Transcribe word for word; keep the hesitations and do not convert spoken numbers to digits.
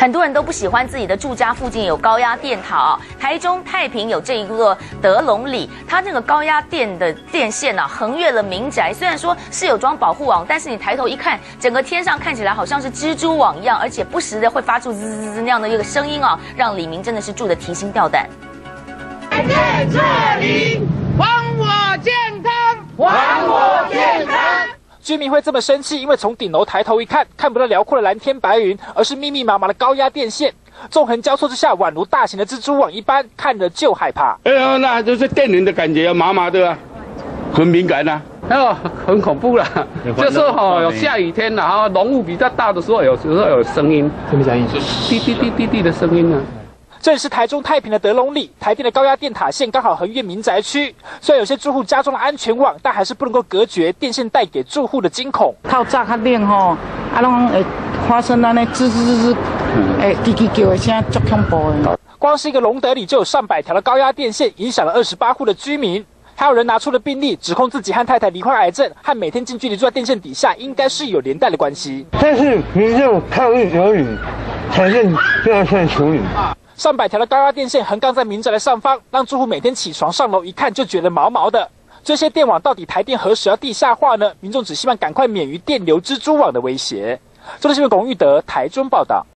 很多人都不喜欢自己的住家附近有高压电塔啊。台中太平有这一个德隆里，它这个高压电的电线啊，横越了民宅。虽然说是有装保护网，但是你抬头一看，整个天上看起来好像是蜘蛛网一样，而且不时的会发出滋滋滋那样的一个声音啊，让李明真的是住得提心吊胆。 在这里，还我健康，还我健康。 居民会这么生气，因为从顶楼抬头一看，看不到辽阔的蓝天白云，而是密密麻麻的高压电线，纵横交错之下，宛如大型的蜘蛛网一般，看着就害怕。 哎呀，那就是电人的感觉，麻麻的啊，很敏感啊。 哦，很恐怖了，就是哦，有下雨天了，然后浓雾比较大的时候，有时候有声音， 什么声音？ 滴滴滴滴滴的声音呢。 这里是台中太平的德隆里，台电的高压电塔线刚好横越民宅区。虽然有些住户加装了安全网，但还是不能够隔绝电线带给住户的惊恐。 透早较冷吼，啊，拢会发生安尼吱吱吱吱，诶，叽叽叫的声，足恐怖的。 光是一个隆德里就有上百条的高压电线，影响了二十八户的居民。还有人拿出了病历，指控自己和太太罹患癌症，和每天近距离住在电线底下，应该是有连带的关系。 但是民众抗议有理，财政就要先处理。 上百条的高压电线横杠在民宅的上方，让住户每天起床上楼一看就觉得毛毛的。这些电网到底台电何时要地下化呢？民众只希望赶快免于电流蜘蛛网的威胁。中天新闻龚玉德台中报道。